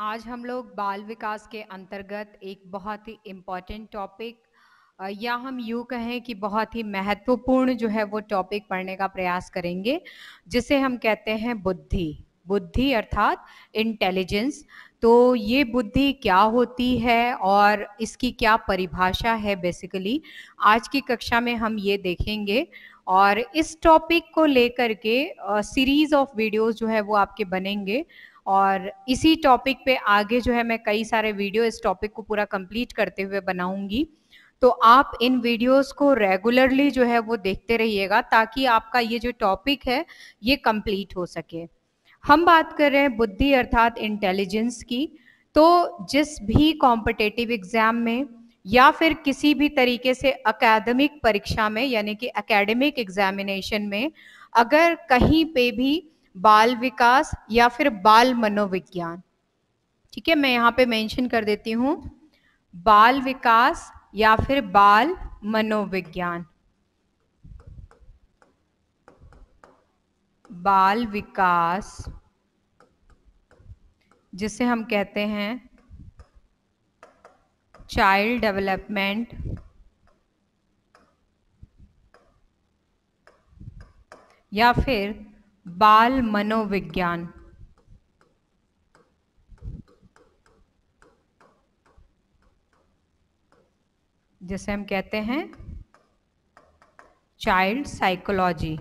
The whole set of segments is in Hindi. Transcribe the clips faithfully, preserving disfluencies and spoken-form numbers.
आज हम लोग बाल विकास के अंतर्गत एक बहुत ही इम्पॉर्टेंट टॉपिक या हम यूँ कहें कि बहुत ही महत्वपूर्ण जो है वो टॉपिक पढ़ने का प्रयास करेंगे, जिसे हम कहते हैं बुद्धि। बुद्धि अर्थात इंटेलिजेंस। तो ये बुद्धि क्या होती है और इसकी क्या परिभाषा है, बेसिकली आज की कक्षा में हम ये देखेंगे। और इस टॉपिक को लेकर के सीरीज ऑफ वीडियोस जो है वो आपके बनेंगे और इसी टॉपिक पे आगे जो है मैं कई सारे वीडियो इस टॉपिक को पूरा कंप्लीट करते हुए बनाऊंगी। तो आप इन वीडियोस को रेगुलरली जो है वो देखते रहिएगा ताकि आपका ये जो टॉपिक है ये कंप्लीट हो सके। हम बात कर रहे हैं बुद्धि अर्थात इंटेलिजेंस की। तो जिस भी कॉम्पिटिटिव एग्जाम में या फिर किसी भी तरीके से अकादमिक परीक्षा में यानी कि एकेडमिक एग्जामिनेशन में अगर कहीं पे भी बाल विकास या फिर बाल मनोविज्ञान, ठीक है, मैं यहाँ पे मेंशन कर देती हूँ, बाल विकास या फिर बाल मनोविज्ञान, बाल विकास जिसे हम कहते हैं चाइल्ड डेवलपमेंट या फिर बाल मनोविज्ञान, जिसे हम कहते हैं चाइल्ड साइकोलॉजी।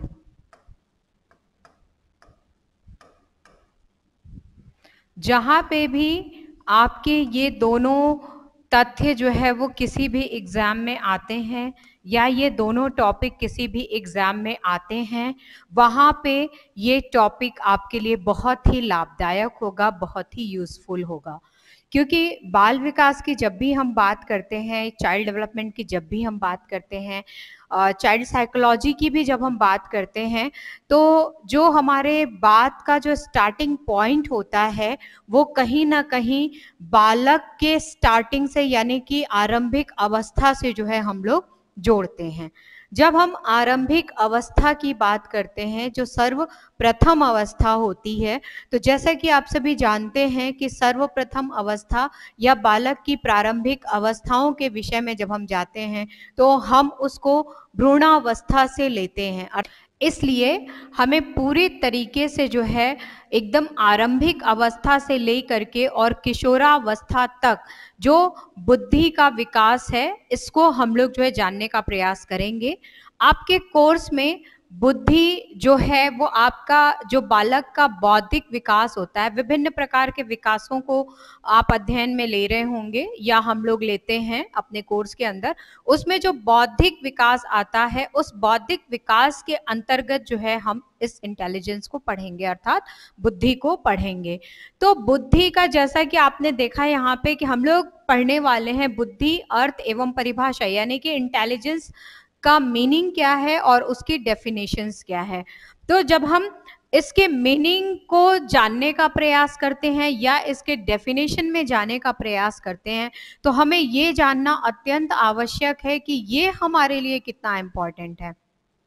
जहाँ पे भी आपके ये दोनों तथ्य जो है वो किसी भी एग्ज़ाम में आते हैं या ये दोनों टॉपिक किसी भी एग्ज़ाम में आते हैं, वहाँ पे ये टॉपिक आपके लिए बहुत ही लाभदायक होगा, बहुत ही यूज़फुल होगा। क्योंकि बाल विकास की जब भी हम बात करते हैं, चाइल्ड डेवलपमेंट की जब भी हम बात करते हैं, चाइल्ड साइकोलॉजी की भी जब हम बात करते हैं, तो जो हमारे बात का जो स्टार्टिंग पॉइंट होता है वो कहीं ना कहीं बालक के स्टार्टिंग से यानी कि आरंभिक अवस्था से जो है हम लोग जोड़ते हैं। जब हम आरंभिक अवस्था की बात करते हैं, जो सर्वप्रथम अवस्था होती है, तो जैसा कि आप सभी जानते हैं कि सर्वप्रथम अवस्था या बालक की प्रारंभिक अवस्थाओं के विषय में जब हम जाते हैं तो हम उसको भ्रूणावस्था से लेते हैं। इसलिए हमें पूरी तरीके से जो है एकदम आरंभिक अवस्था से लेकर के और किशोरावस्था तक जो बुद्धि का विकास है, इसको हम लोग जो है जानने का प्रयास करेंगे। आपके कोर्स में बुद्धि जो है वो आपका जो बालक का बौद्धिक विकास होता है, विभिन्न प्रकार के विकासों को आप अध्ययन में ले रहे होंगे या हम लोग लेते हैं अपने कोर्स के अंदर। उसमें जो बौद्धिक विकास आता है, उस बौद्धिक विकास के अंतर्गत जो है हम इस इंटेलिजेंस को पढ़ेंगे अर्थात बुद्धि को पढ़ेंगे। तो बुद्धि का जैसा कि आपने देखा यहाँ पे कि हम लोग पढ़ने वाले हैं बुद्धि, अर्थ एवं परिभाषा, यानी कि इंटेलिजेंस का मीनिंग क्या है और उसकी डेफिनेशंस क्या है। तो जब हम इसके मीनिंग को जानने का प्रयास करते हैं या इसके डेफिनेशन में जाने का प्रयास करते हैं, तो हमें ये जानना अत्यंत आवश्यक है कि ये हमारे लिए कितना इम्पोर्टेंट है।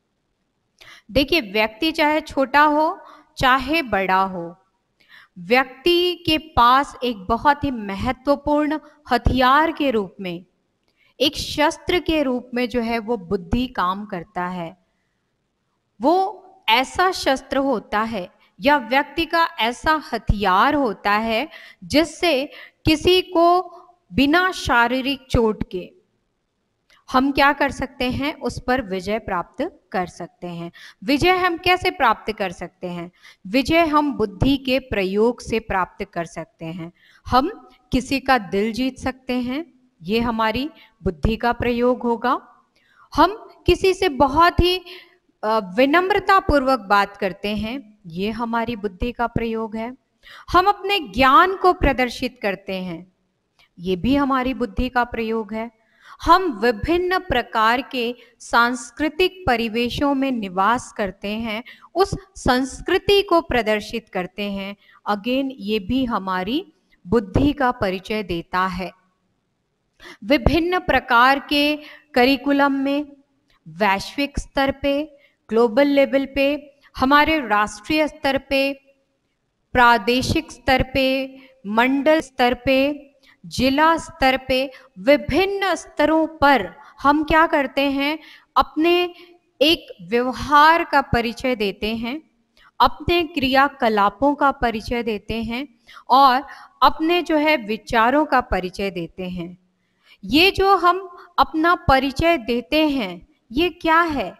देखिए, व्यक्ति चाहे छोटा हो चाहे बड़ा हो, व्यक्ति के पास एक बहुत ही महत्वपूर्ण हथियार के रूप में, एक शस्त्र के रूप में जो है वो बुद्धि काम करता है। वो ऐसा शस्त्र होता है या व्यक्ति का ऐसा हथियार होता है जिससे किसी को बिना शारीरिक चोट के हम क्या कर सकते हैं, उस पर विजय प्राप्त कर सकते हैं। विजय हम कैसे प्राप्त कर सकते हैं? विजय हम बुद्धि के प्रयोग से प्राप्त कर सकते हैं। हम किसी का दिल जीत सकते हैं, ये हमारी बुद्धि का प्रयोग होगा। हम किसी से बहुत ही विनम्रता पूर्वक बात करते हैं, ये हमारी बुद्धि का प्रयोग है। हम अपने ज्ञान को प्रदर्शित करते हैं, ये भी हमारी बुद्धि का प्रयोग है। हम विभिन्न प्रकार के सांस्कृतिक परिवेशों में निवास करते हैं, उस संस्कृति को प्रदर्शित करते हैं, अगेन ये भी हमारी बुद्धि का परिचय देता है। विभिन्न प्रकार के करिकुलम में वैश्विक स्तर पे, ग्लोबल लेवल पे, हमारे राष्ट्रीय स्तर पे, प्रादेशिक स्तर पे, मंडल स्तर पे, जिला स्तर पे, विभिन्न स्तरों पर हम क्या करते हैं, अपने एक व्यवहार का परिचय देते हैं, अपने क्रियाकलापों का परिचय देते हैं और अपने जो है विचारों का परिचय देते हैं। ये जो हम अपना परिचय देते हैं, ये क्या है?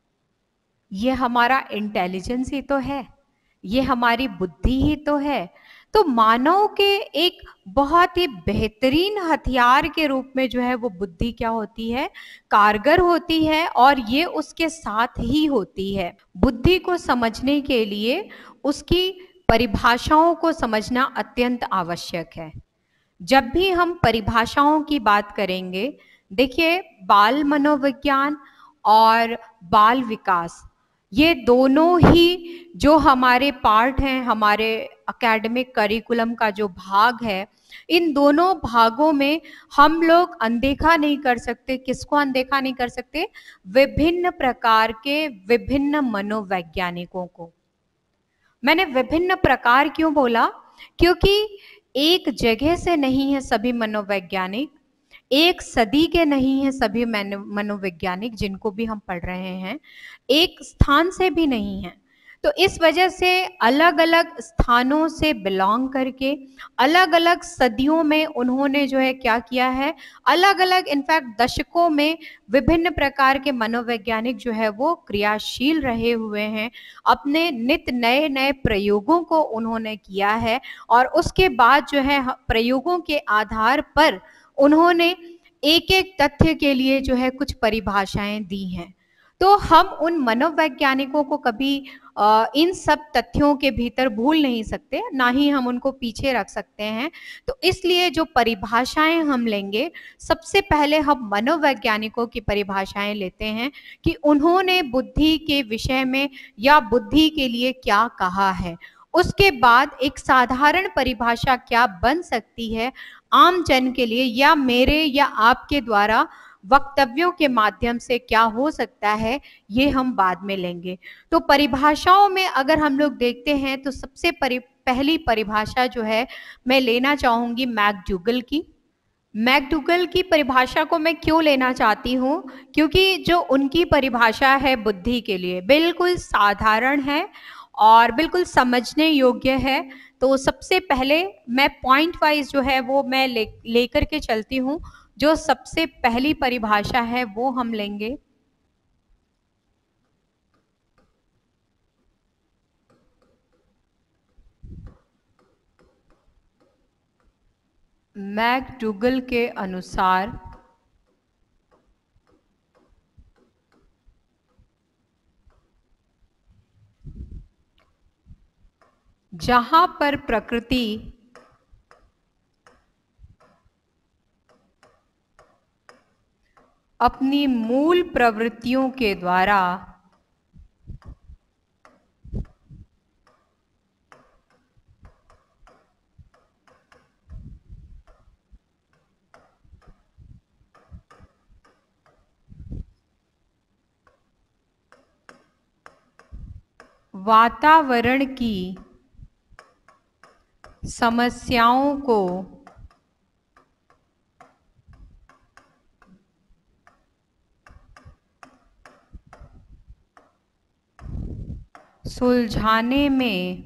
ये हमारा इंटेलिजेंस ही तो है, ये हमारी बुद्धि ही तो है। तो मानव के एक बहुत ही बेहतरीन हथियार के रूप में जो है वो बुद्धि क्या होती है, कारगर होती है और ये उसके साथ ही होती है। बुद्धि को समझने के लिए उसकी परिभाषाओं को समझना अत्यंत आवश्यक है। जब भी हम परिभाषाओं की बात करेंगे, देखिए बाल मनोविज्ञान और बाल विकास, ये दोनों ही जो हमारे पार्ट हैं, हमारे एकेडमिक करिकुलम का जो भाग है, इन दोनों भागों में हम लोग अनदेखा नहीं कर सकते। किसको अनदेखा नहीं कर सकते? विभिन्न प्रकार के विभिन्न मनोवैज्ञानिकों को। मैंने विभिन्न प्रकार क्यों बोला? क्योंकि एक जगह से नहीं है सभी मनोवैज्ञानिक, एक सदी के नहीं है सभी मनोवैज्ञानिक जिनको भी हम पढ़ रहे हैं, एक स्थान से भी नहीं है। तो इस वजह से अलग अलग स्थानों से बिलोंग करके अलग अलग सदियों में उन्होंने जो है क्या किया है, अलग अलग इनफैक्ट दशकों में विभिन्न प्रकार के मनोवैज्ञानिक जो है वो क्रियाशील रहे हुए हैं, अपने नित नए नए प्रयोगों को उन्होंने किया है और उसके बाद जो है प्रयोगों के आधार पर उन्होंने एक एक तथ्य के लिए जो है कुछ परिभाषाएं दी हैं। तो हम उन मनोवैज्ञानिकों को कभी आ, इन सब तथ्यों के भीतर भूल नहीं सकते, ना ही हम उनको पीछे रख सकते हैं। तो इसलिए जो परिभाषाएं हम लेंगे, सबसे पहले हम मनोवैज्ञानिकों की परिभाषाएं लेते हैं कि उन्होंने बुद्धि के विषय में या बुद्धि के लिए क्या कहा है। उसके बाद एक साधारण परिभाषा क्या बन सकती है आम जन के लिए, या मेरे या आपके द्वारा वक्तव्यों के माध्यम से क्या हो सकता है, ये हम बाद में लेंगे। तो परिभाषाओं में अगर हम लोग देखते हैं तो सबसे परि, पहली परिभाषा जो है मैं लेना चाहूंगी मैकडूगल की। मैकडूगल की परिभाषा को मैं क्यों लेना चाहती हूँ? क्योंकि जो उनकी परिभाषा है बुद्धि के लिए बिल्कुल साधारण है और बिल्कुल समझने योग्य है। तो सबसे पहले मैं पॉइंट वाइज जो है वो मैं ले लेकर के चलती हूँ। जो सबसे पहली परिभाषा है वो हम लेंगे मैकडूगल के अनुसार जहां पर प्रकृति अपनी मूल प्रवृत्तियों के द्वारा वातावरण की समस्याओं को सुलझाने में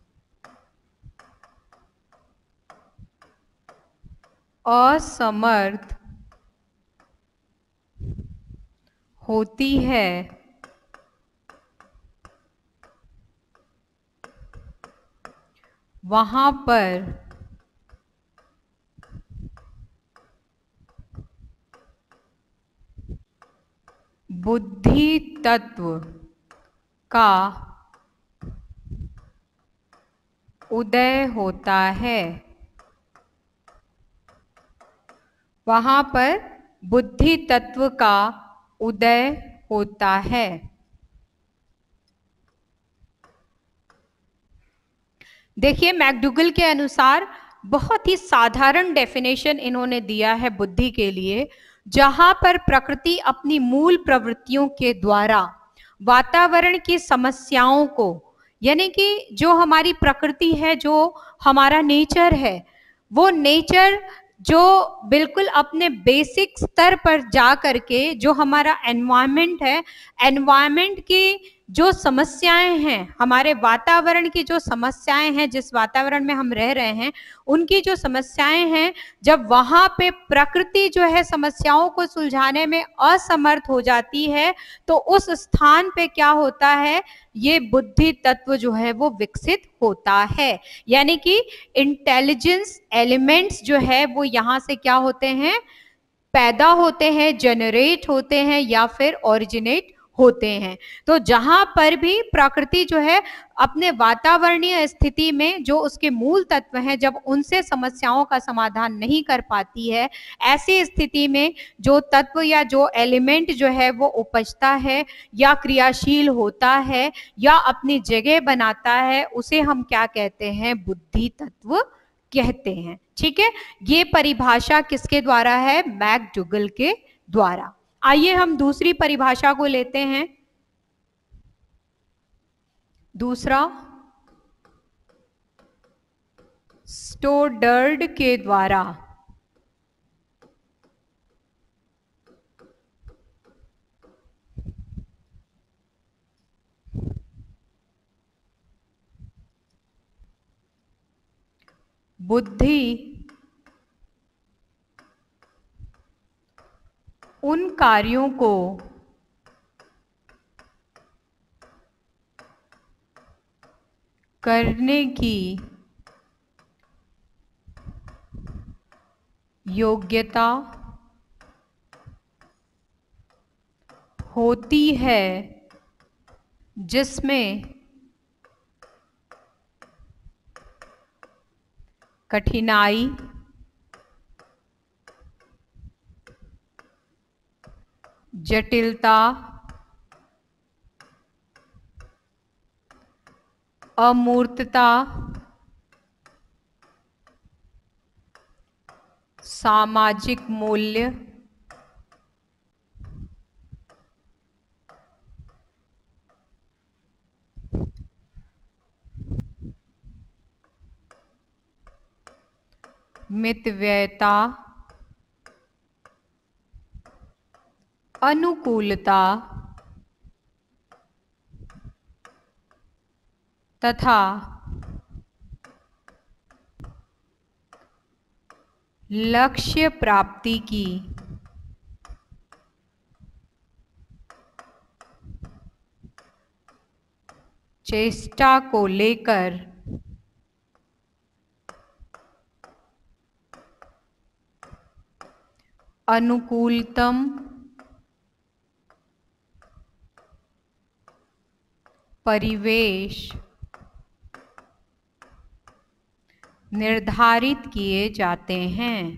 असमर्थ होती है, वहां पर बुद्धि तत्व का उदय होता है। वहां पर बुद्धि तत्व का उदय होता है। देखिए मैकडूगल के अनुसार बहुत ही साधारण डेफिनेशन इन्होंने दिया है बुद्धि के लिए, जहां पर प्रकृति अपनी मूल प्रवृत्तियों के द्वारा वातावरण की समस्याओं को यानी कि जो हमारी प्रकृति है, जो हमारा नेचर है, वो नेचर जो बिल्कुल अपने बेसिक स्तर पर जा करके जो हमारा एनवायरनमेंट है, एनवायरनमेंट की जो समस्याएं हैं, हमारे वातावरण की जो समस्याएं हैं, जिस वातावरण में हम रह रहे हैं उनकी जो समस्याएं हैं, जब वहां पे प्रकृति जो है समस्याओं को सुलझाने में असमर्थ हो जाती है, तो उस स्थान पे क्या होता है, ये बुद्धि तत्व जो है वो विकसित होता है। यानी कि इंटेलिजेंस एलिमेंट्स जो है वो यहाँ से क्या होते हैं, पैदा होते हैं, जनरेट होते हैं या फिर ओरिजिनेट होते हैं। तो जहां पर भी प्रकृति जो है अपने वातावरणीय स्थिति में जो उसके मूल तत्व हैं, जब उनसे समस्याओं का समाधान नहीं कर पाती है, ऐसी स्थिति में जो तत्व या जो एलिमेंट जो है वो उपजता है या क्रियाशील होता है या अपनी जगह बनाता है, उसे हम क्या कहते हैं, बुद्धि तत्व कहते हैं। ठीक है, ये परिभाषा किसके द्वारा है, मैकडूगल के द्वारा। आइए हम दूसरी परिभाषा को लेते हैं। दूसरा, स्टोडर्ड के द्वारा बुद्धि उन कार्यों को करने की योग्यता होती है जिसमें कठिनाई, जटिलता, अमूर्तता, सामाजिक मूल्य, मितव्ययता, अनुकूलता तथा लक्ष्य प्राप्ति की चेष्टा को लेकर अनुकूलतम परिवेश निर्धारित किए जाते हैं।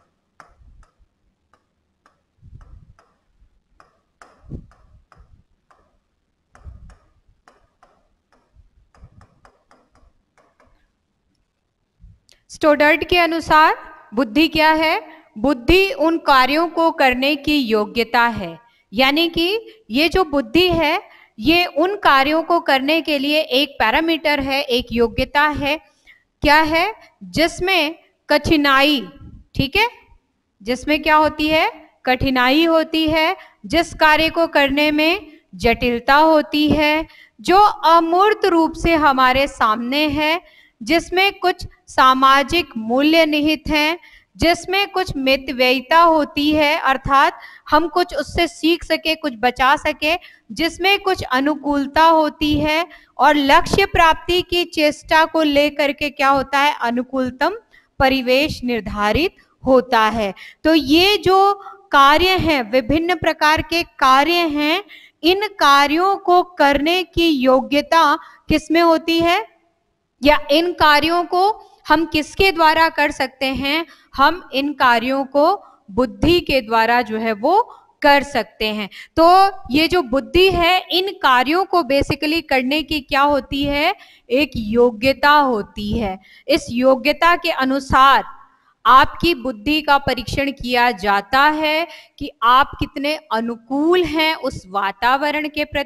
स्टोडर्ड के अनुसार बुद्धि क्या है, बुद्धि उन कार्यों को करने की योग्यता है। यानी कि ये जो बुद्धि है ये उन कार्यों को करने के लिए एक पैरामीटर है, एक योग्यता है। क्या है, जिसमें कठिनाई, ठीक है, जिसमें क्या होती है, कठिनाई होती है, जिस कार्य को करने में जटिलता होती है, जो अमूर्त रूप से हमारे सामने है, जिसमें कुछ सामाजिक मूल्य निहित हैं, जिसमें कुछ मितव्ययिता होती है, अर्थात हम कुछ उससे सीख सके, कुछ बचा सके, जिसमें कुछ अनुकूलता होती है और लक्ष्य प्राप्ति की चेष्टा को लेकर के क्या होता है, अनुकूलतम परिवेश निर्धारित होता है। तो ये जो कार्य हैं, विभिन्न प्रकार के कार्य हैं, इन कार्यों को करने की योग्यता किसमें होती है, या इन कार्यों को हम किसके द्वारा कर सकते हैं, हम इन कार्यों को बुद्धि के द्वारा जो है वो कर सकते हैं। तो ये जो बुद्धि है, इन कार्यों को बेसिकली करने की क्या होती है, एक योग्यता होती है। इस योग्यता के अनुसार आपकी बुद्धि का परीक्षण किया जाता है कि आप कितने अनुकूल हैं उस वातावरण के प्रति,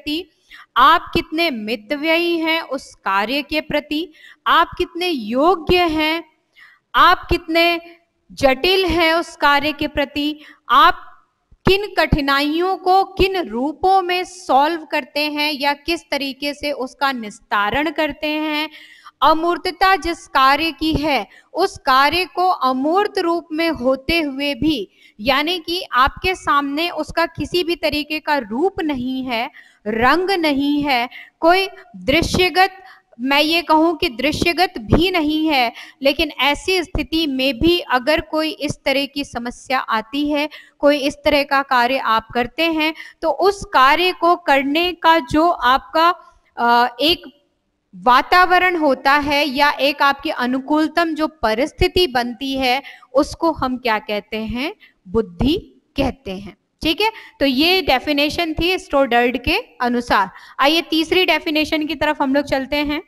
आप कितने मितव्ययी हैं उस कार्य के प्रति, आप कितने योग्य हैं, आप कितने जटिल हैं उस कार्य के प्रति, आप किन कठिनाइयों को किन रूपों में सॉल्व करते हैं या किस तरीके से उसका निस्तारण करते हैं। अमूर्तता जिस कार्य की है उस कार्य को अमूर्त रूप में होते हुए भी, यानी कि आपके सामने उसका किसी भी तरीके का रूप नहीं है, रंग नहीं है, कोई दृश्यगत, मैं ये कहूं कि दृश्यगत भी नहीं है, लेकिन ऐसी स्थिति में भी अगर कोई इस तरह की समस्या आती है, कोई इस तरह का कार्य आप करते हैं, तो उस कार्य को करने का जो आपका एक वातावरण होता है या एक आपकी अनुकूलतम जो परिस्थिति बनती है, उसको हम क्या कहते हैं, बुद्धि कहते हैं। ठीक है, तो ये डेफिनेशन थी स्टोडर्ड के अनुसार। आइए तीसरी डेफिनेशन की तरफ हम लोग चलते हैं।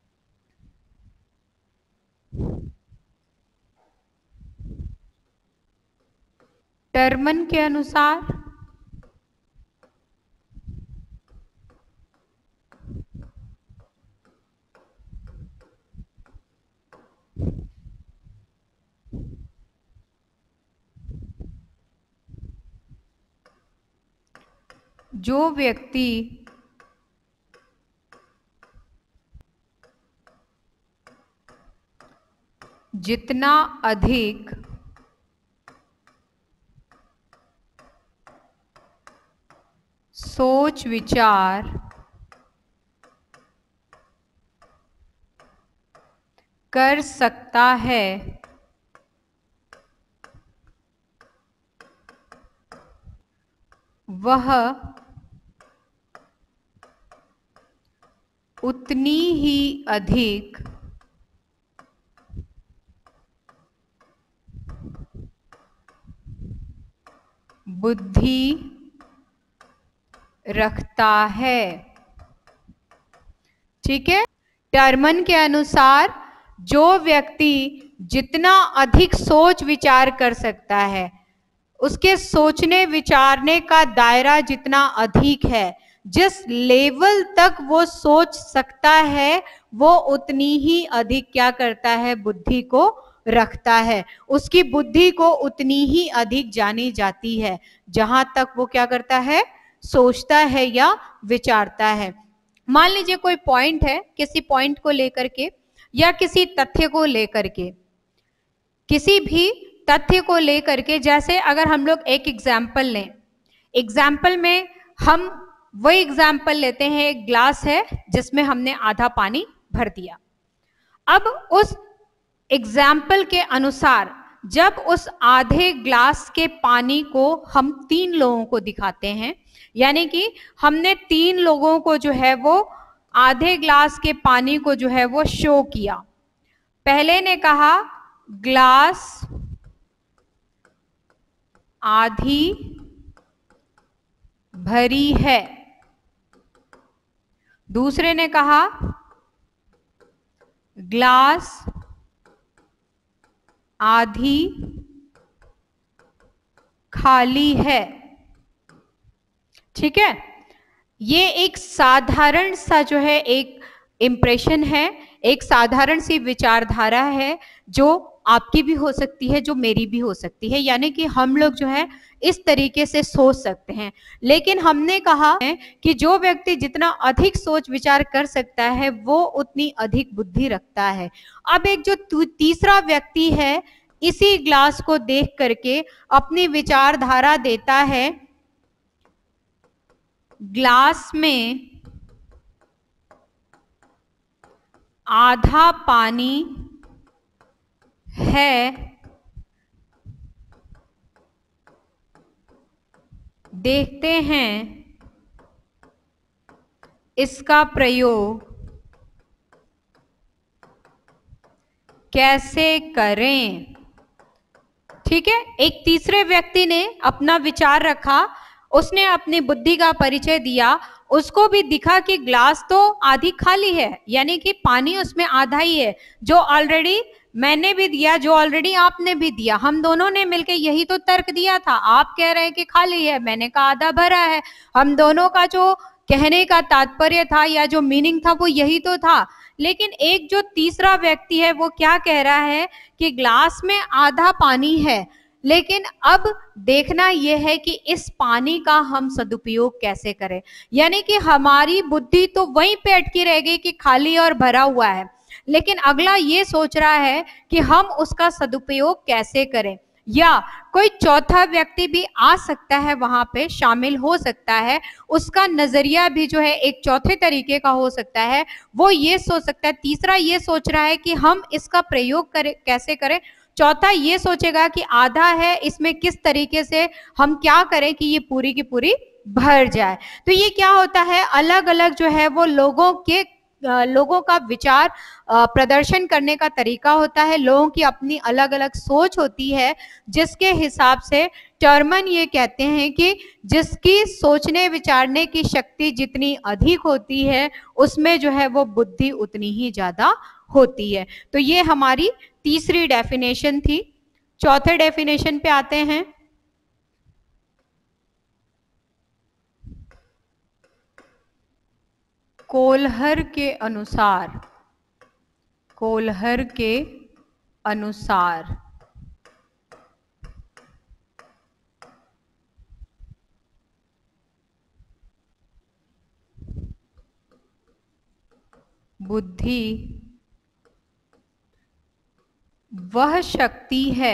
टर्मन के अनुसार जो व्यक्ति जितना अधिक सोच विचार कर सकता है, वह उतनी ही अधिक बुद्धि रखता है। ठीक है, टर्मन के अनुसार जो व्यक्ति जितना अधिक सोच विचार कर सकता है, उसके सोचने विचारने का दायरा जितना अधिक है, जिस लेवल तक वो सोच सकता है, वो उतनी ही अधिक क्या करता है, बुद्धि को रखता है। उसकी बुद्धि को उतनी ही अधिक जानी जाती है जहां तक वो क्या करता है, सोचता है या विचारता है। मान लीजिए कोई पॉइंट है, किसी पॉइंट को लेकर के या किसी तथ्य को लेकर के, किसी भी तथ्य को लेकर के, जैसे अगर हम लोग एक एग्जाम्पल लें, एग्जाम्पल में हम वही एग्जाम्पल लेते हैं, एक ग्लास है जिसमें हमने आधा पानी भर दिया। अब उस एग्जाम्पल के अनुसार जब उस आधे ग्लास के पानी को हम तीन लोगों को दिखाते हैं, यानी कि हमने तीन लोगों को जो है वो आधे ग्लास के पानी को जो है वो शो किया। पहले ने कहा ग्लास आधी भरी है, दूसरे ने कहा ग्लास आधी खाली है। ठीक है, ये एक साधारण सा जो है एक इंप्रेशन है, एक साधारण सी विचारधारा है जो आपकी भी हो सकती है, जो मेरी भी हो सकती है, यानी कि हम लोग जो है इस तरीके से सोच सकते हैं। लेकिन हमने कहा है कि जो व्यक्ति जितना अधिक सोच विचार कर सकता है वो उतनी अधिक बुद्धि रखता है। अब एक जो तीसरा व्यक्ति है, इसी ग्लास को देख करके अपनी विचारधारा देता है, ग्लास में आधा पानी है, देखते हैं इसका प्रयोग कैसे करें। ठीक है, एक तीसरे व्यक्ति ने अपना विचार रखा, उसने अपनी बुद्धि का परिचय दिया, उसको भी दिखा कि ग्लास तो आधी खाली है, यानी कि पानी उसमें आधा ही है, जो ऑलरेडी मैंने भी दिया, जो ऑलरेडी आपने भी दिया, हम दोनों ने मिलकर यही तो तर्क दिया था। आप कह रहे हैं कि खाली है, मैंने कहा आधा भरा है। हम दोनों का जो कहने का तात्पर्य था या जो मीनिंग था वो यही तो था। लेकिन एक जो तीसरा व्यक्ति है वो क्या कह रहा है कि ग्लास में आधा पानी है, लेकिन अब देखना यह है कि इस पानी का हम सदुपयोग कैसे करें। यानी कि हमारी बुद्धि तो वहीं पे अटकी रह गई कि खाली और भरा हुआ है, लेकिन अगला ये सोच रहा है कि हम उसका सदुपयोग कैसे करें। या कोई चौथा व्यक्ति भी आ सकता है, वहां पे शामिल हो सकता है, उसका नजरिया भी जो है एक चौथे तरीके का हो सकता है। वो ये सोच सकता है, तीसरा ये सोच रहा है कि हम इसका प्रयोग करें कैसे करें, चौथा ये सोचेगा कि आधा है, इसमें किस तरीके से हम क्या करें कि ये पूरी की पूरी भर जाए। तो ये क्या होता है, अलग अलग जो है वो लोगों के लोगों का विचार प्रदर्शन करने का तरीका होता है। लोगों की अपनी अलग अलग सोच होती है, जिसके हिसाब से टर्मन ये कहते हैं कि जिसकी सोचने विचारने की शक्ति जितनी अधिक होती है, उसमें जो है वो बुद्धि उतनी ही ज्यादा होती है। तो ये हमारी तीसरी डेफिनेशन थी। चौथे डेफिनेशन पे आते हैं। कोल्हर के अनुसार कोल्हर के अनुसार बुद्धि वह शक्ति है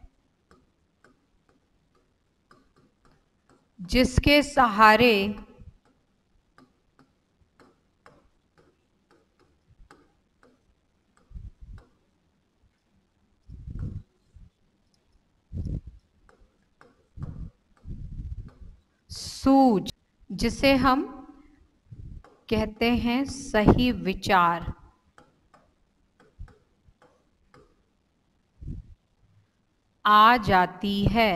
जिसके सहारे सूझ, जिसे हम कहते हैं सही विचार, आ जाती है।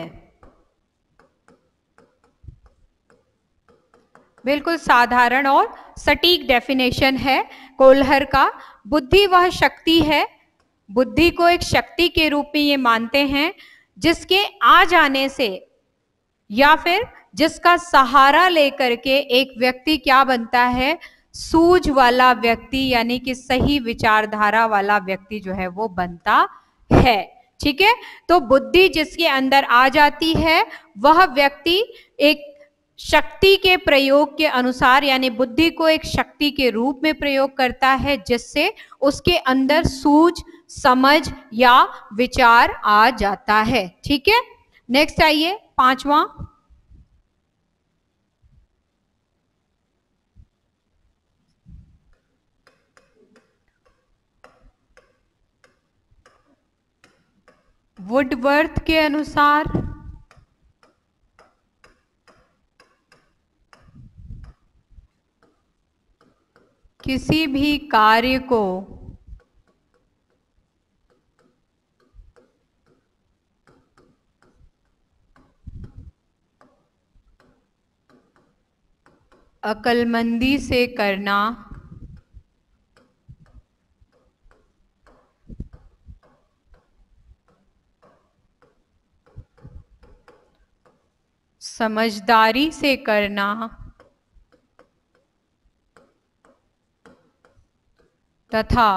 बिल्कुल साधारण और सटीक डेफिनेशन है कोल्हर का। बुद्धि वह शक्ति है, बुद्धि को एक शक्ति के रूप में ये मानते हैं, जिसके आ जाने से या फिर जिसका सहारा लेकर के एक व्यक्ति क्या बनता है, सूझ वाला व्यक्ति, यानी कि सही विचारधारा वाला व्यक्ति जो है वो बनता है। ठीक है, तो बुद्धि जिसके अंदर आ जाती है वह व्यक्ति एक शक्ति के प्रयोग के अनुसार, यानी बुद्धि को एक शक्ति के रूप में प्रयोग करता है, जिससे उसके अंदर सूझ, समझ या विचार आ जाता है। ठीक है, नेक्स्ट आइए, पांचवा। वुडवर्थ के अनुसार किसी भी कार्य को अक्लमंदी से करना समझदारी से करना तथा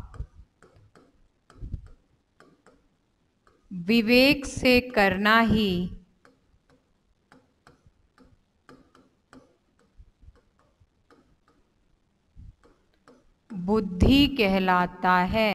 विवेक से करना ही बुद्धि कहलाता है।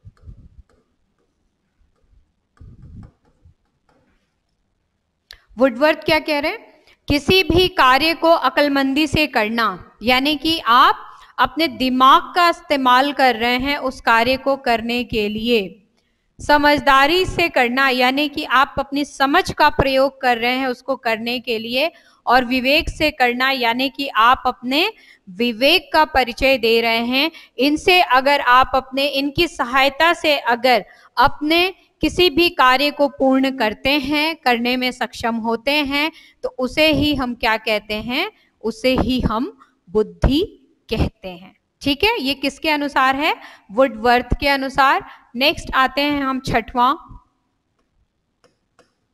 वुडवर्थ क्या कह रहे हैं, किसी भी कार्य को अक्लमंदी से करना, यानी कि आप अपने दिमाग का इस्तेमाल कर रहे हैं उस कार्य को करने के लिए। समझदारी से करना, यानी कि आप अपनी समझ का प्रयोग कर रहे हैं उसको करने के लिए। और विवेक से करना, यानी कि आप अपने विवेक का परिचय दे रहे हैं। इनसे अगर आप अपने इनकी सहायता से अगर अपने किसी भी कार्य को पूर्ण करते हैं, करने में सक्षम होते हैं, तो उसे ही हम क्या कहते हैं, उसे ही हम बुद्धि कहते हैं। ठीक है, ये किसके अनुसार है, वुडवर्थ के अनुसार। नेक्स्ट आते हैं हम छठवां,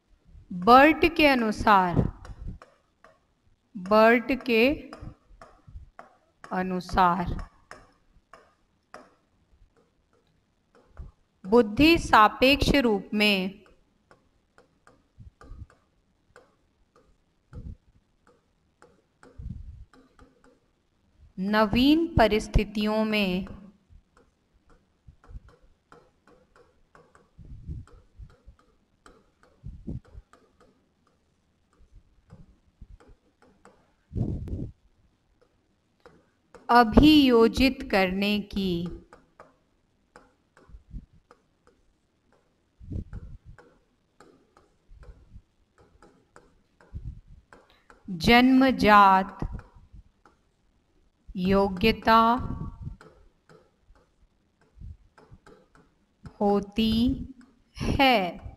बर्ट के अनुसार। बर्ट के अनुसार बुद्धि सापेक्ष रूप में नवीन परिस्थितियों में अभियोजित करने की जन्मजात योग्यता होती है।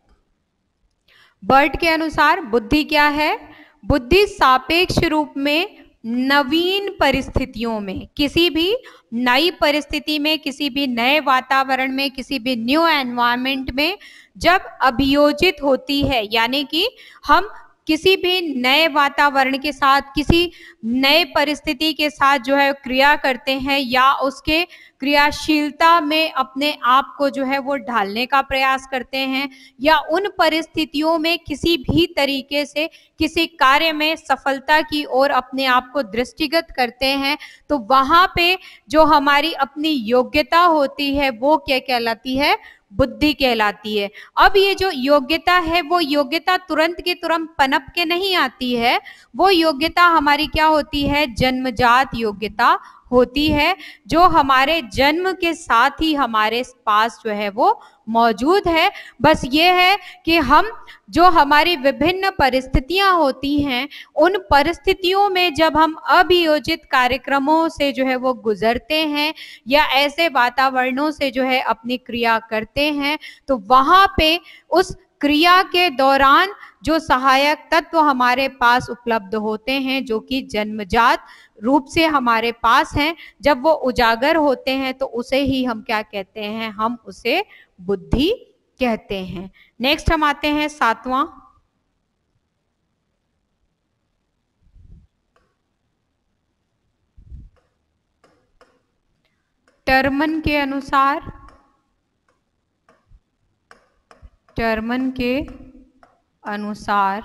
बर्ट के अनुसार बुद्धि क्या है? बुद्धि सापेक्ष रूप में नवीन परिस्थितियों में, किसी भी नई परिस्थिति में, किसी भी नए वातावरण में, किसी भी न्यू एनवायरनमेंट में जब अभियोजित होती है, यानी कि हम किसी भी नए वातावरण के साथ, किसी नए परिस्थिति के साथ जो है क्रिया करते हैं या उसके क्रियाशीलता में अपने आप को जो है वो ढालने का प्रयास करते हैं, या उन परिस्थितियों में किसी भी तरीके से किसी कार्य में सफलता की ओर अपने आप को दृष्टिगत करते हैं, तो वहां पे जो हमारी अपनी योग्यता होती है वो क्या कहलाती है? बुद्धि कहलाती है। अब ये जो योग्यता है वो योग्यता तुरंत के तुरंत पनप के नहीं आती है, वो योग्यता हमारी क्या होती है? जन्मजात योग्यता होती है, जो हमारे जन्म के साथ ही हमारे पास जो है वो मौजूद है। बस ये है कि हम जो हमारी विभिन्न परिस्थितियां होती हैं, उन परिस्थितियों में जब हम अभियोजित कार्यक्रमों से जो है वो गुजरते हैं या ऐसे वातावरणों से जो है अपनी क्रिया करते हैं, तो वहां पे उस क्रिया के दौरान जो सहायक तत्व हमारे पास उपलब्ध होते हैं, जो कि जन्मजात रूप से हमारे पास हैं, जब वो उजागर होते हैं तो उसे ही हम क्या कहते हैं? हम उसे बुद्धि कहते हैं। नेक्स्ट हम आते हैं सातवां, टर्मन के अनुसार टर्मन के अनुसार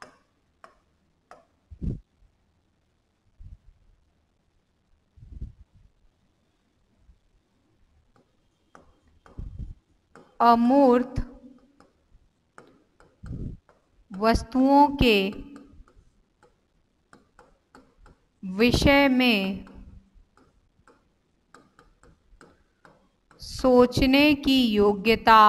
अमूर्त वस्तुओं के विषय में सोचने की योग्यता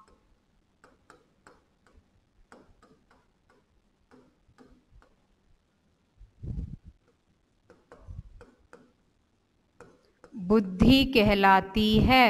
बुद्धि कहलाती है।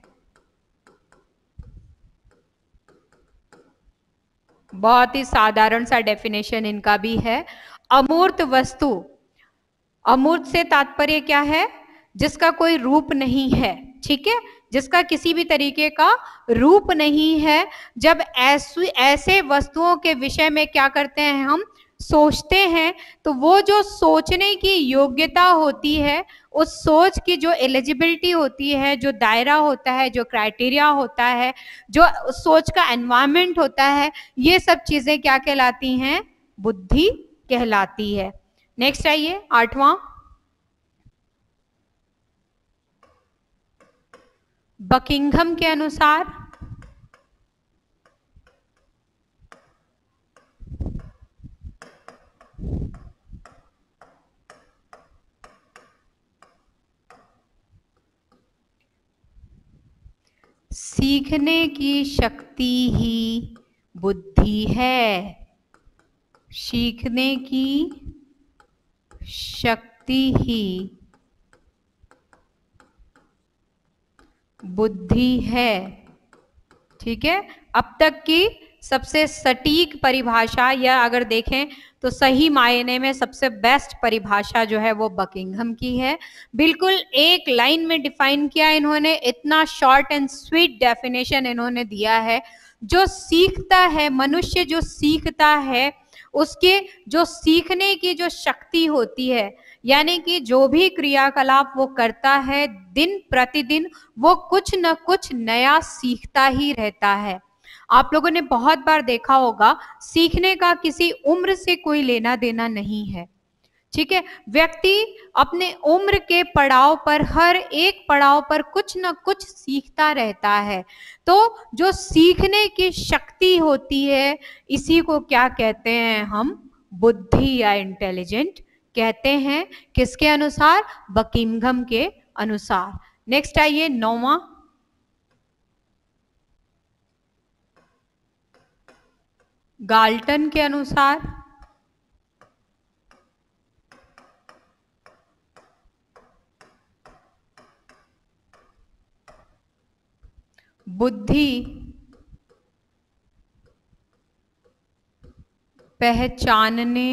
बहुत ही साधारण सा डेफिनेशन इनका भी है। अमूर्त वस्तु, अमूर्त से तात्पर्य क्या है? जिसका कोई रूप नहीं है, ठीक है, जिसका किसी भी तरीके का रूप नहीं है। जब ऐसे ऐसे वस्तुओं के विषय में क्या करते हैं? हम सोचते हैं, तो वो जो सोचने की योग्यता होती है, उस सोच की जो एलिजिबिलिटी होती है, जो दायरा होता है, जो क्राइटेरिया होता है, जो सोच का एनवायरनमेंट होता है, ये सब चीजें क्या कहलाती हैं? बुद्धि कहलाती है। नेक्स्ट आइए, आठवां, बकिंघम के अनुसार सीखने की शक्ति ही बुद्धि है। सीखने की शक्ति ही बुद्धि है, ठीक है। अब तक की सबसे सटीक परिभाषा, या अगर देखें तो सही मायने में सबसे बेस्ट परिभाषा जो है वो बकिंघम की है। बिल्कुल एक लाइन में डिफाइन किया इन्होंने, इतना शॉर्ट एंड स्वीट डेफिनेशन इन्होंने दिया है। जो सीखता है, मनुष्य जो सीखता है, उसके जो सीखने की जो शक्ति होती है, यानी कि जो भी क्रियाकलाप वो करता है दिन प्रतिदिन वो कुछ न कुछ नया सीखता ही रहता है। आप लोगों ने बहुत बार देखा होगा, सीखने का किसी उम्र से कोई लेना देना नहीं है, ठीक है। व्यक्ति अपने उम्र के पड़ाव पर, हर एक पड़ाव पर कुछ न कुछ सीखता रहता है। तो जो सीखने की शक्ति होती है, इसी को क्या कहते हैं हम? बुद्धि या इंटेलिजेंट कहते हैं। किसके अनुसार? बकिंघम के अनुसार। नेक्स्ट आइए, नौवां, गाल्टन के अनुसार बुद्धि पहचानने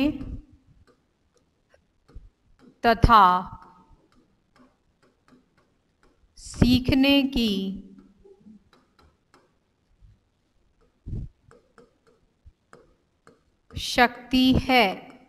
तथा सीखने की शक्ति है।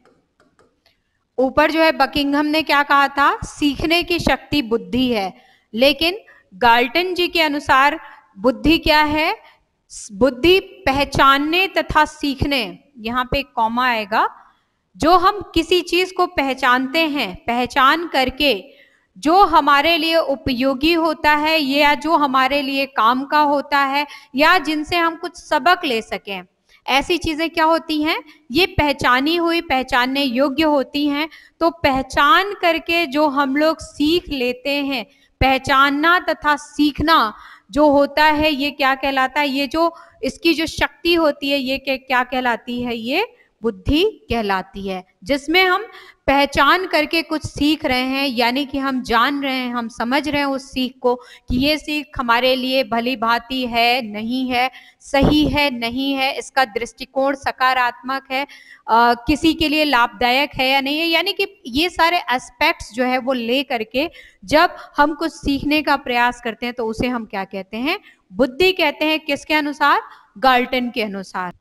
ऊपर जो है बकिंघम ने क्या कहा था? सीखने की शक्ति बुद्धि है, लेकिन गाल्टन जी के अनुसार बुद्धि क्या है? बुद्धि पहचानने तथा सीखने, यहाँ पे एक कॉमा आएगा, जो हम किसी चीज को पहचानते हैं, पहचान करके जो हमारे लिए उपयोगी होता है या जो हमारे लिए काम का होता है या जिनसे हम कुछ सबक ले सकें, ऐसी चीजें क्या होती हैं? ये पहचानी हुई, पहचानने योग्य होती हैं। तो पहचान करके जो हम लोग सीख लेते हैं, पहचानना तथा सीखना जो होता है, ये क्या कहलाता है? ये जो इसकी जो शक्ति होती है, ये क्या कहलाती है? ये बुद्धि कहलाती है, जिसमें हम पहचान करके कुछ सीख रहे हैं, यानी कि हम जान रहे हैं, हम समझ रहे हैं उस सीख को कि ये सीख हमारे लिए भली भांति है, नहीं है, सही है, नहीं है, इसका दृष्टिकोण सकारात्मक है, आ, किसी के लिए लाभदायक है या नहीं है। यानी कि ये सारे एस्पेक्ट्स जो है वो ले करके जब हम कुछ सीखने का प्रयास करते हैं तो उसे हम क्या कहते हैं? बुद्धि कहते हैं। किसके अनुसार? गाल्टन के अनुसार।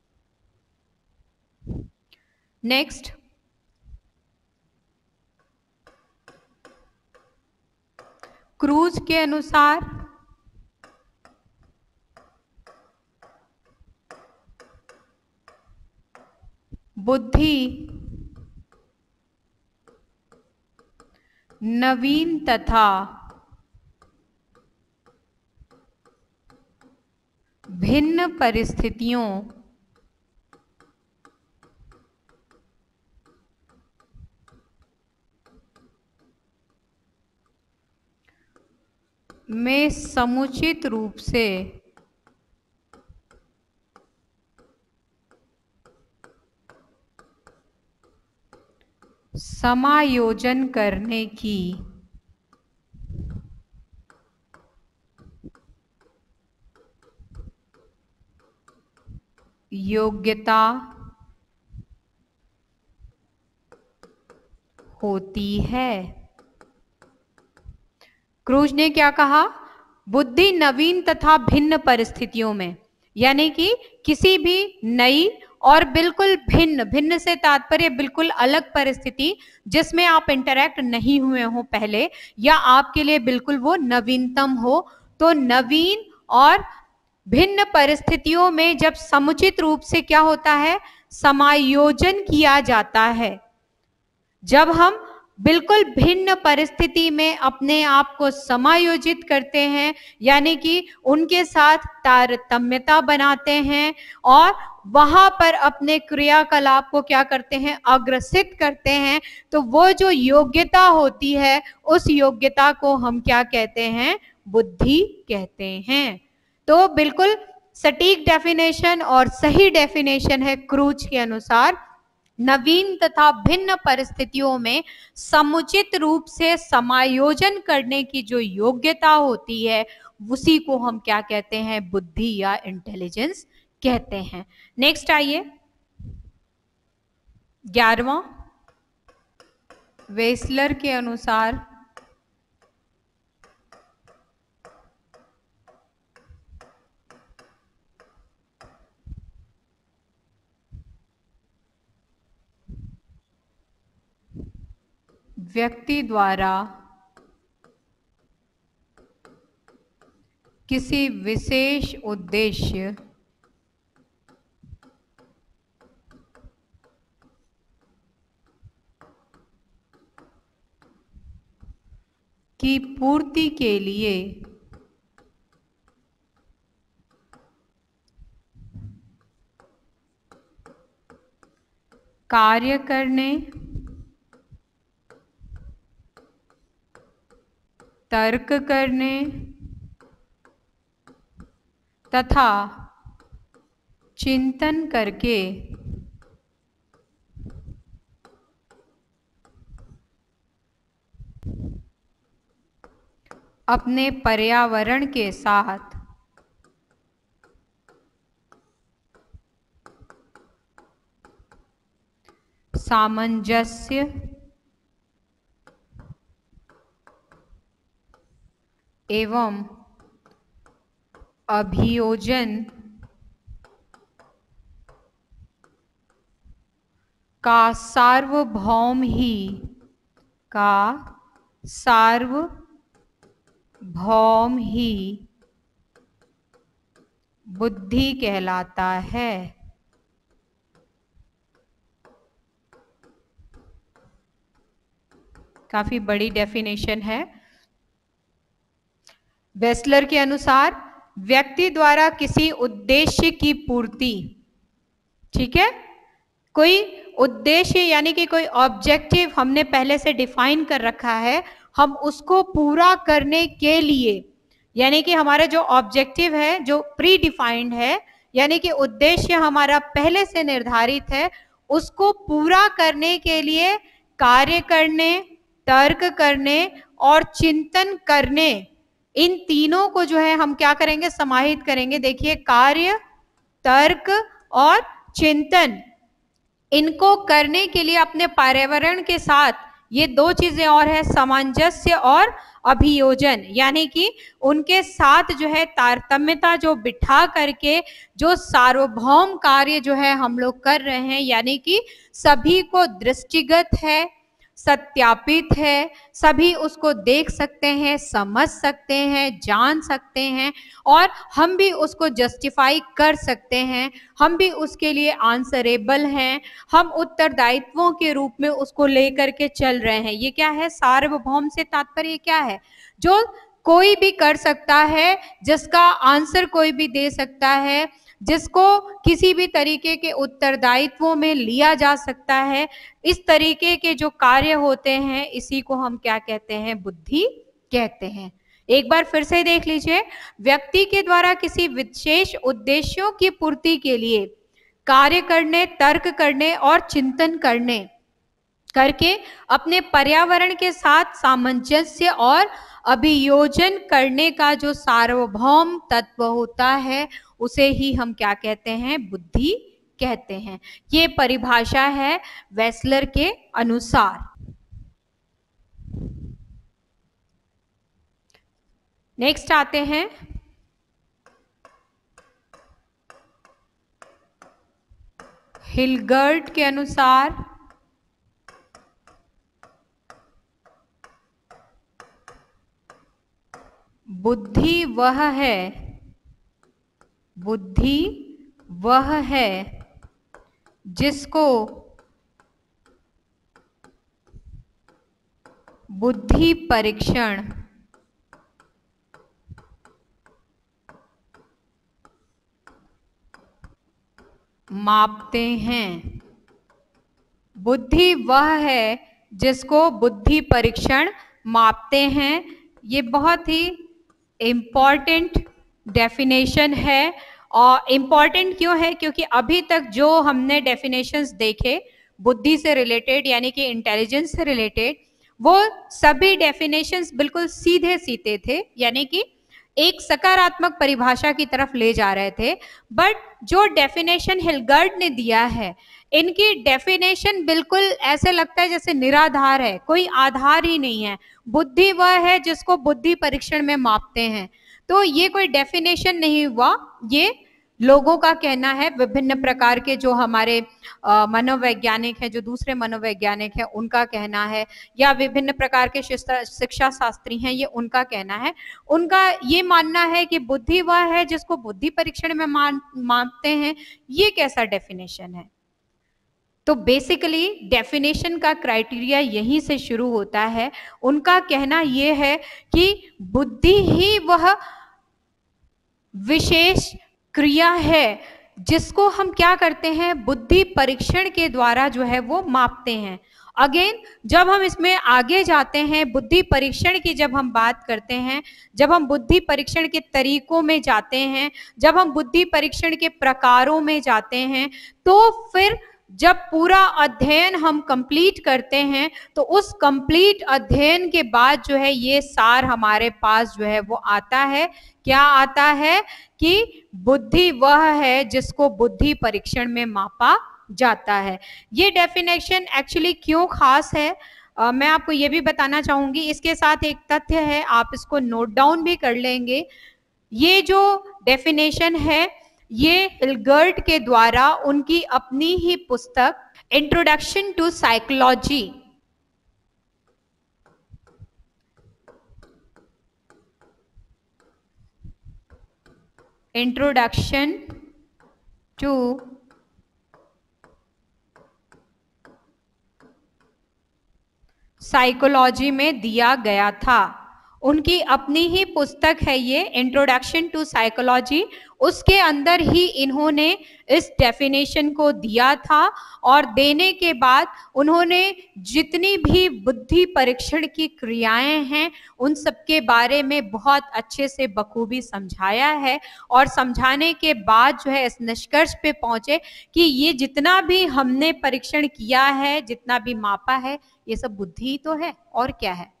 नेक्स्ट, क्रूज के अनुसार बुद्धि नवीन तथा भिन्न परिस्थितियों में समुचित रूप से समायोजन करने की योग्यता होती है। क्रूज ने क्या कहा? बुद्धि नवीन तथा भिन्न परिस्थितियों में, यानी कि किसी भी नई और बिल्कुल भिन्न, भिन्न से तात्पर्य बिल्कुल अलग परिस्थिति जिसमें आप इंटरैक्ट नहीं हुए हो पहले, या आपके लिए बिल्कुल वो नवीनतम हो, तो नवीन और भिन्न परिस्थितियों में जब समुचित रूप से क्या होता है? समायोजन किया जाता है। जब हम बिल्कुल भिन्न परिस्थिति में अपने आप को समायोजित करते हैं, यानी कि उनके साथ तारतम्यता बनाते हैं और वहां पर अपने क्रियाकलाप को क्या करते हैं? अग्रसित करते हैं, तो वो जो योग्यता होती है, उस योग्यता को हम क्या कहते हैं? बुद्धि कहते हैं। तो बिल्कुल सटीक डेफिनेशन और सही डेफिनेशन है क्रूज के अनुसार, नवीन तथा भिन्न परिस्थितियों में समुचित रूप से समायोजन करने की जो योग्यता होती है, उसी को हम क्या कहते हैं? बुद्धि या इंटेलिजेंस कहते हैं। नेक्स्ट आइए, ग्यारहवां, वेसलर के अनुसार व्यक्ति द्वारा किसी विशेष उद्देश्य की पूर्ति के लिए कार्य करने, तर्क करने तथा चिंतन करके अपने पर्यावरण के साथ सामंजस्य एवं अभियोजन का सार्वभौम ही का सार्वभौम ही बुद्धि कहलाता है। काफी बड़ी डेफिनेशन है। वेस्लर के अनुसार व्यक्ति द्वारा किसी उद्देश्य की पूर्ति, ठीक है, कोई उद्देश्य यानी कि कोई ऑब्जेक्टिव हमने पहले से डिफाइन कर रखा है, हम उसको पूरा करने के लिए, यानी कि हमारा जो ऑब्जेक्टिव है जो प्री डिफाइंड है, यानी कि उद्देश्य हमारा पहले से निर्धारित है, उसको पूरा करने के लिए कार्य करने, तर्क करने और चिंतन करने, इन तीनों को जो है हम क्या करेंगे, समाहित करेंगे। देखिए, कार्य, तर्क और चिंतन, इनको करने के लिए अपने पर्यावरण के साथ ये दो चीजें और है, सामंजस्य और अभियोजन, यानी कि उनके साथ जो है तारतम्यता जो बिठा करके जो सार्वभौम कार्य जो है हम लोग कर रहे हैं, यानी कि सभी को दृष्टिगत है, सत्यापित है, सभी उसको देख सकते हैं, समझ सकते हैं, जान सकते हैं और हम भी उसको जस्टिफाई कर सकते हैं, हम भी उसके लिए आंसरेबल हैं, हम उत्तरदायित्वों के रूप में उसको लेकर के चल रहे हैं। ये क्या है, सार्वभौम से तात्पर्य क्या है, जो कोई भी कर सकता है, जिसका आंसर कोई भी दे सकता है, जिसको किसी भी तरीके के उत्तरदायित्वों में लिया जा सकता है, इस तरीके के जो कार्य होते हैं, इसी को हम क्या कहते हैं, बुद्धि कहते हैं। एक बार फिर से देख लीजिए, व्यक्ति के द्वारा किसी विशेष उद्देश्यों की पूर्ति के लिए कार्य करने, तर्क करने और चिंतन करने करके अपने पर्यावरण के साथ सामंजस्य और अभियोजन करने का जो सार्वभौम तत्व होता है, उसे ही हम क्या कहते हैं, बुद्धि कहते हैं। ये परिभाषा है वेस्लर के अनुसार। नेक्स्ट आते हैं हिलगर्ट के अनुसार बुद्धि वह है बुद्धि वह है जिसको बुद्धि परीक्षण मापते हैं। बुद्धि वह है जिसको बुद्धि परीक्षण मापते हैं। ये बहुत ही इम्पॉर्टेंट डेफिनेशन है। और इम्पॉर्टेंट क्यों है, क्योंकि अभी तक जो हमने डेफिनेशंस देखे बुद्धि से रिलेटेड यानी कि इंटेलिजेंस से रिलेटेड, वो सभी डेफिनेशंस बिल्कुल सीधे सीधे थे, यानी कि एक सकारात्मक परिभाषा की तरफ ले जा रहे थे। बट जो डेफिनेशन हिलगर्ट ने दिया है, इनकी डेफिनेशन बिल्कुल ऐसे लगता है जैसे निराधार है, कोई आधार ही नहीं है। बुद्धि वह है जिसको बुद्धि परीक्षण में मापते हैं। तो ये कोई डेफिनेशन नहीं हुआ, ये लोगों का कहना है, विभिन्न प्रकार के जो हमारे मनोवैज्ञानिक हैं, जो दूसरे मनोवैज्ञानिक हैं, उनका कहना है, या विभिन्न प्रकार के शिक्षा शास्त्री हैं, ये उनका कहना है। उनका ये मानना है कि बुद्धि वह है जिसको बुद्धि परीक्षण में मान मानते हैं। ये कैसा डेफिनेशन है? तो बेसिकली डेफिनेशन का क्राइटेरिया यहीं से शुरू होता है। उनका कहना यह है कि बुद्धि ही वह विशेष क्रिया है जिसको हम क्या करते हैं, बुद्धि परीक्षण के द्वारा जो है वो मापते हैं। अगेन जब हम इसमें आगे जाते हैं, बुद्धि परीक्षण की जब हम बात करते हैं, जब हम बुद्धि परीक्षण के तरीकों में जाते हैं, जब हम बुद्धि परीक्षण के प्रकारों में जाते हैं, तो फिर जब पूरा अध्ययन हम कंप्लीट करते हैं तो उस कंप्लीट अध्ययन के बाद जो है ये सार हमारे पास जो है वो आता है। क्या आता है? कि बुद्धि वह है जिसको बुद्धि परीक्षण में मापा जाता है। ये डेफिनेशन एक्चुअली क्यों खास है, आ, मैं आपको ये भी बताना चाहूंगी। इसके साथ एक तथ्य है, आप इसको नोट डाउन भी कर लेंगे। ये जो डेफिनेशन है ये हिलबर्ट के द्वारा उनकी अपनी ही पुस्तक introduction to psychology introduction to psychology में दिया गया था। उनकी अपनी ही पुस्तक है ये इंट्रोडक्शन टू साइकोलॉजी। उसके अंदर ही इन्होंने इस डेफिनेशन को दिया था और देने के बाद उन्होंने जितनी भी बुद्धि परीक्षण की क्रियाएं हैं उन सब के बारे में बहुत अच्छे से बखूबी समझाया है और समझाने के बाद जो है इस निष्कर्ष पे पहुंचे कि ये जितना भी हमने परीक्षण किया है, जितना भी मापा है, ये सब बुद्धि ही तो है और क्या है।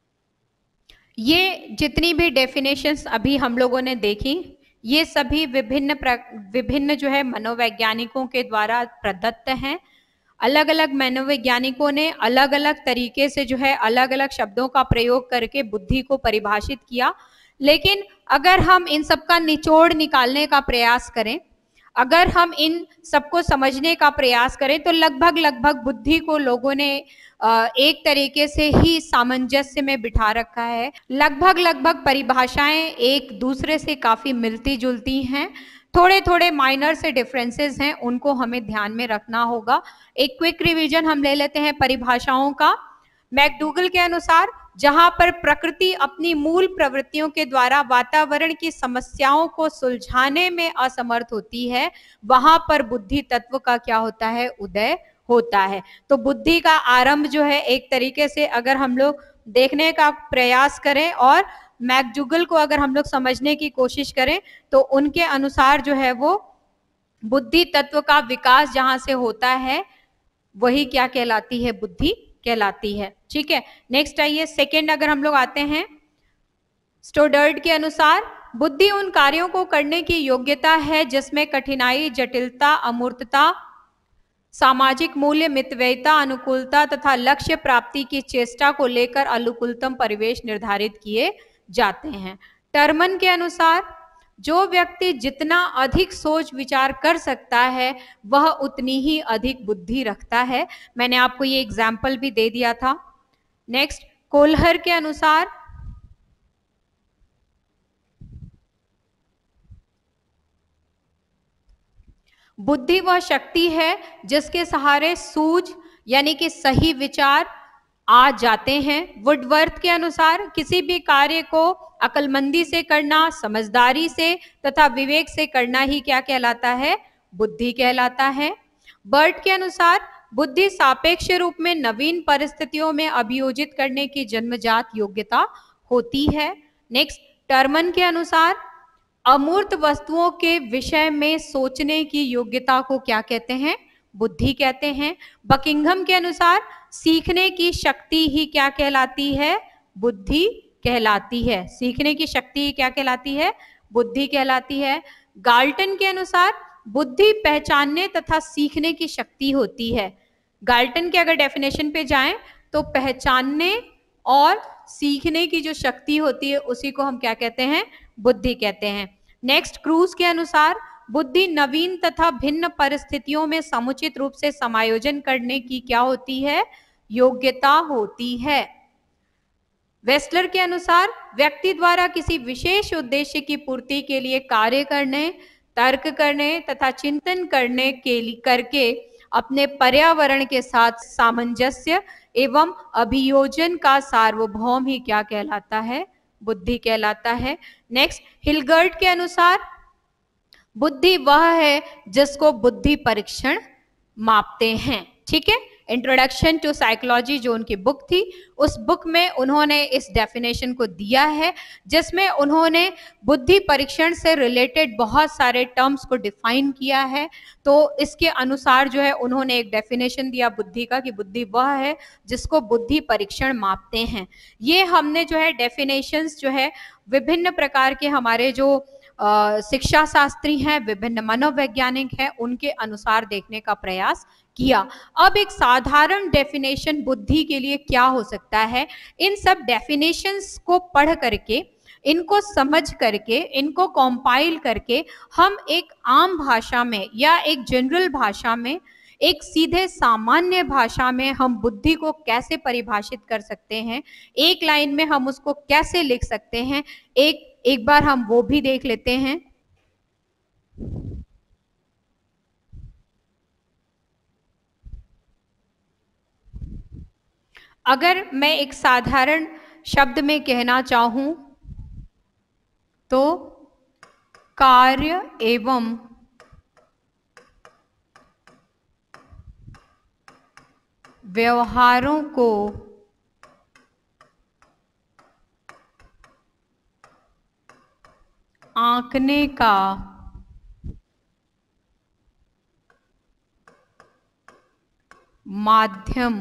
ये जितनी भी डेफिनेशंस अभी हम लोगों ने देखी, ये सभी विभिन्न विभिन्न जो है मनोवैज्ञानिकों के द्वारा प्रदत्त हैं। अलग अलग मनोवैज्ञानिकों ने अलग अलग तरीके से जो है अलग अलग शब्दों का प्रयोग करके बुद्धि को परिभाषित किया। लेकिन अगर हम इन सब का निचोड़ निकालने का प्रयास करें, अगर हम इन सबको समझने का प्रयास करें, तो लगभग लगभग बुद्धि को लोगों ने एक तरीके से ही सामंजस्य में बिठा रखा है। लगभग लगभग परिभाषाएं एक दूसरे से काफी मिलती जुलती हैं। थोड़े थोड़े माइनर से डिफरेंसेस हैं, उनको हमें ध्यान में रखना होगा। एक क्विक रिवीजन हम ले लेते हैं परिभाषाओं का। मैकडूगल के अनुसार जहां पर प्रकृति अपनी मूल प्रवृत्तियों के द्वारा वातावरण की समस्याओं को सुलझाने में असमर्थ होती है, वहां पर बुद्धि तत्व का क्या होता है, उदय होता है। तो बुद्धि का आरंभ जो है एक तरीके से अगर हम लोग देखने का प्रयास करें और मैकडूगल को अगर हम लोग समझने की कोशिश करें, तो उनके अनुसार जो है वो बुद्धि तत्व का विकास जहां से होता है वही क्या कहलाती है, बुद्धि कहलाती है। ठीक है, नेक्स्ट आइए सेकंड अगर हम लोग आते हैं, स्टोडर्ड के अनुसार बुद्धि उन कार्यों को करने की योग्यता है जिसमें कठिनाई, जटिलता, अमूर्तता, सामाजिक मूल्य, मितव्ययिता, अनुकूलता तथा लक्ष्य प्राप्ति की चेष्टा को लेकर अनुकूलतम परिवेश निर्धारित किए जाते हैं। टर्मन के अनुसार जो व्यक्ति जितना अधिक सोच विचार कर सकता है वह उतनी ही अधिक बुद्धि रखता है। मैंने आपको ये एग्जाम्पल भी दे दिया था। नेक्स्ट कोल्हर के अनुसार बुद्धि वह शक्ति है जिसके सहारे सूझ यानी कि सही विचार आ जाते हैं। वुडवर्थ के अनुसार किसी भी कार्य को अक्लमंदी से करना, समझदारी से तथा विवेक से करना ही क्या कहलाता है, बुद्धि कहलाता है। बर्ट के अनुसार बुद्धि सापेक्ष रूप में नवीन परिस्थितियों में अभियोजित करने की जन्मजात योग्यता होती है। नेक्स्ट टर्मन के अनुसार अमूर्त वस्तुओं के विषय में सोचने की योग्यता को क्या कहते हैं, बुद्धि कहते हैं। बकिंघम के अनुसार सीखने की शक्ति ही क्या कहलाती है, बुद्धि कहलाती है। सीखने की शक्ति क्या कहलाती है, बुद्धि कहलाती है। गाल्टन के अनुसार बुद्धि पहचानने तथा सीखने की शक्ति होती है। गाल्टन के अगर डेफिनेशन पे जाएं तो पहचानने और सीखने की जो शक्ति होती है उसी को हम क्या कहते हैं, बुद्धि कहते हैं। नेक्स्ट क्रूज के अनुसार बुद्धि नवीन तथा भिन्न परिस्थितियों में समुचित रूप से समायोजन करने की क्या होती है? योग्यता होती है। वेस्लर के अनुसार व्यक्ति द्वारा किसी विशेष उद्देश्य की पूर्ति के लिए कार्य करने, तर्क करने तथा चिंतन करने के लिए करके अपने पर्यावरण के साथ सामंजस्य एवं अभियोजन का सार्वभौम ही क्या कहलाता है? बुद्धि कहलाता है। नेक्स्ट, हिलगर्ट के अनुसार बुद्धि वह है जिसको बुद्धि परीक्षण मापते हैं। ठीक है, इंट्रोडक्शन टू साइकोलॉजी जो उनकी बुक थी, उस बुक में उन्होंने इस डेफिनेशन को दिया है, जिसमें उन्होंने बुद्धि परीक्षण से रिलेटेड बहुत सारे टर्म्स को डिफाइन किया है। तो इसके अनुसार जो है उन्होंने एक डेफिनेशन दिया बुद्धि का कि बुद्धि वह है जिसको बुद्धि परीक्षण मापते हैं। ये हमने जो है डेफिनेशंस जो है विभिन्न प्रकार के हमारे जो शिक्षा शास्त्री हैं, विभिन्न मनोवैज्ञानिक हैं, उनके अनुसार देखने का प्रयास किया। अब एक साधारण डेफिनेशन बुद्धि के लिए क्या हो सकता है? इन सब डेफिनेशंस को पढ़ करके, इनको समझ करके, इनको कंपाइल करके हम एक आम भाषा में या एक जनरल भाषा में, एक सीधे सामान्य भाषा में हम बुद्धि को कैसे परिभाषित कर सकते हैं, एक लाइन में हम उसको कैसे लिख सकते हैं, एक एक बार हम वो भी देख लेते हैं। अगर मैं एक साधारण शब्द में कहना चाहूं तो कार्य एवं व्यवहारों को आंकने का माध्यम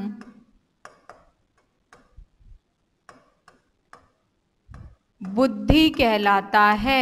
बुद्धि कहलाता है।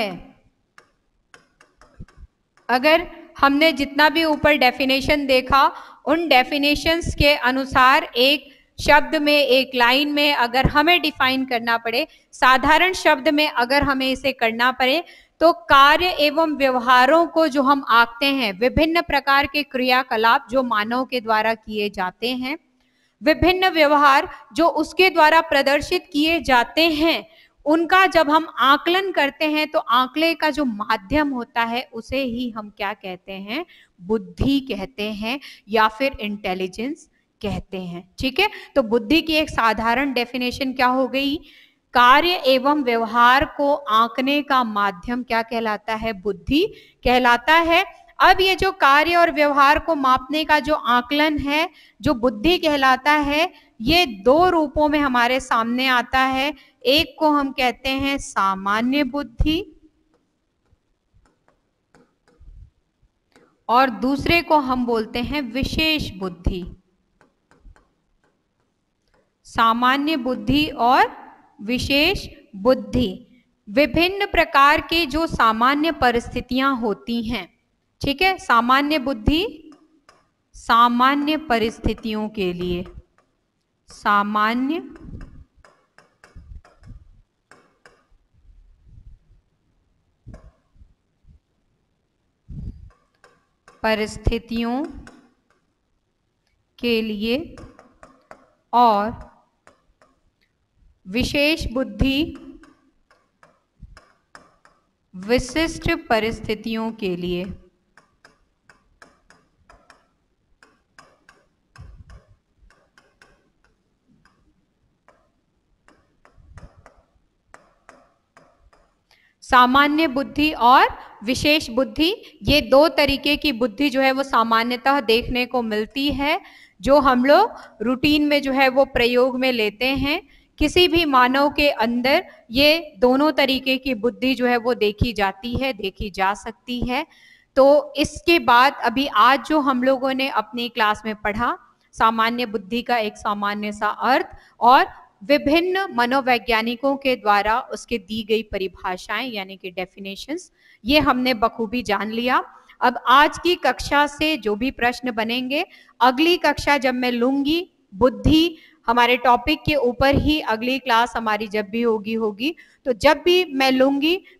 अगर हमने जितना भी ऊपर डेफिनेशन देखा, उन डेफिनेशंस के अनुसार एक शब्द में, एक लाइन में अगर हमें डिफाइन करना पड़े, साधारण शब्द में अगर हमें इसे करना पड़े, तो कार्य एवं व्यवहारों को जो हम आंकते हैं, विभिन्न प्रकार के क्रियाकलाप जो मानव के द्वारा किए जाते हैं, विभिन्न व्यवहार जो उसके द्वारा प्रदर्शित किए जाते हैं, उनका जब हम आकलन करते हैं तो आंकले का जो माध्यम होता है उसे ही हम क्या कहते हैं? बुद्धि कहते हैं या फिर इंटेलिजेंस कहते हैं। ठीक है, तो बुद्धि की एक साधारण डेफिनेशन क्या हो गई? कार्य एवं व्यवहार को आंकने का माध्यम क्या कहलाता है? बुद्धि कहलाता है। अब ये जो कार्य और व्यवहार को मापने का जो आकलन है, जो बुद्धि कहलाता है, ये दो रूपों में हमारे सामने आता है। एक को हम कहते हैं सामान्य बुद्धि और दूसरे को हम बोलते हैं विशेष बुद्धि। सामान्य बुद्धि और विशेष बुद्धि विभिन्न प्रकार के जो सामान्य परिस्थितियां होती हैं। ठीक है, सामान्य बुद्धि सामान्य परिस्थितियों के लिए, सामान्य परिस्थितियों के लिए और विशेष बुद्धि विशिष्ट परिस्थितियों के लिए। सामान्य बुद्धि और विशेष बुद्धि, ये दो तरीके की बुद्धि जो है वो सामान्यतः देखने को मिलती है, जो हम लोग रूटीन में जो है वो प्रयोग में लेते हैं। किसी भी मानव के अंदर ये दोनों तरीके की बुद्धि जो है वो देखी जाती है, देखी जा सकती है। तो इसके बाद अभी आज जो हम लोगों ने अपनी क्लास में पढ़ा, सामान्य बुद्धि का एक सामान्य सा अर्थ और विभिन्न मनोवैज्ञानिकों के द्वारा उसके दी गई परिभाषाएं यानी कि डेफिनेशंस, ये हमने बखूबी जान लिया। अब आज की कक्षा से जो भी प्रश्न बनेंगे, अगली कक्षा जब मैं लूंगी, बुद्धि हमारे टॉपिक के ऊपर ही अगली क्लास हमारी जब भी होगी होगी तो जब भी मैं लूंगी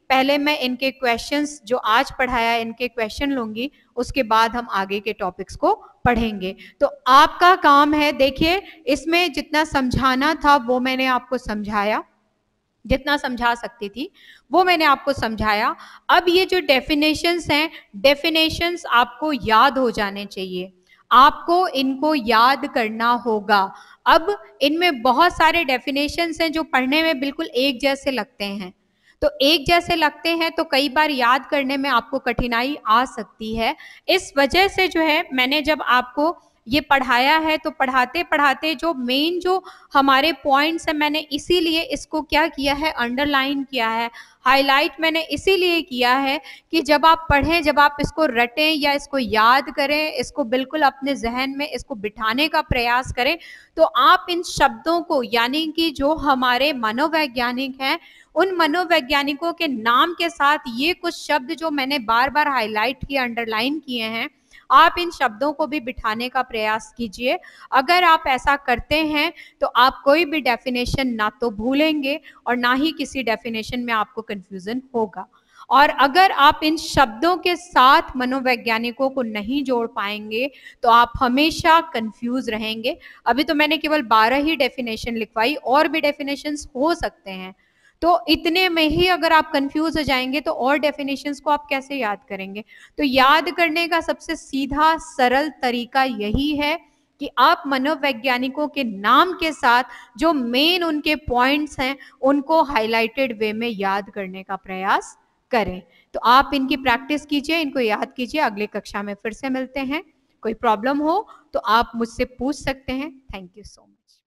पहले मैं इनके क्वेश्चंस जो आज पढ़ाया इनके क्वेश्चन लूंगी, उसके बाद हम आगे के टॉपिक्स को पढ़ेंगे। तो आपका काम है, देखिए इसमें जितना समझाना था वो मैंने आपको समझाया, जितना समझा सकती थी वो मैंने आपको समझाया। अब ये जो डेफिनेशंस हैं, डेफिनेशंस आपको याद हो जाने चाहिए, आपको इनको याद करना होगा। अब इनमें बहुत सारे डेफिनेशंस हैं जो पढ़ने में बिल्कुल एक जैसे लगते हैं, तो एक जैसे लगते हैं तो कई बार याद करने में आपको कठिनाई आ सकती है। इस वजह से जो है मैंने जब आपको ये पढ़ाया है तो पढ़ाते पढ़ाते जो मेन जो हमारे पॉइंट्स हैं, मैंने इसीलिए इसको क्या किया है, अंडरलाइन किया है, हाईलाइट मैंने इसीलिए किया है कि जब आप पढ़ें, जब आप इसको रटें या इसको याद करें, इसको बिल्कुल अपने जहन में इसको बिठाने का प्रयास करें, तो आप इन शब्दों को, यानी कि जो हमारे मनोवैज्ञानिक हैं, उन मनोवैज्ञानिकों के नाम के साथ ये कुछ शब्द जो मैंने बार बार हाईलाइट किए, अंडरलाइन किए हैं, आप इन शब्दों को भी बिठाने का प्रयास कीजिए। अगर आप ऐसा करते हैं तो आप कोई भी डेफिनेशन ना तो भूलेंगे और ना ही किसी डेफिनेशन में आपको कंफ्यूजन होगा। और अगर आप इन शब्दों के साथ मनोवैज्ञानिकों को नहीं जोड़ पाएंगे तो आप हमेशा कंफ्यूज रहेंगे। अभी तो मैंने केवल बारह ही डेफिनेशन लिखवाई, और भी डेफिनेशंस हो सकते हैं, तो इतने में ही अगर आप कंफ्यूज हो जाएंगे तो और डेफिनेशंस को आप कैसे याद करेंगे। तो याद करने का सबसे सीधा सरल तरीका यही है कि आप मनोवैज्ञानिकों के नाम के साथ जो मेन उनके पॉइंट्स हैं उनको हाईलाइटेड वे में याद करने का प्रयास करें। तो आप इनकी प्रैक्टिस कीजिए, इनको याद कीजिए। अगले कक्षा में फिर से मिलते हैं। कोई प्रॉब्लम हो तो आप मुझसे पूछ सकते हैं। Thank you so much.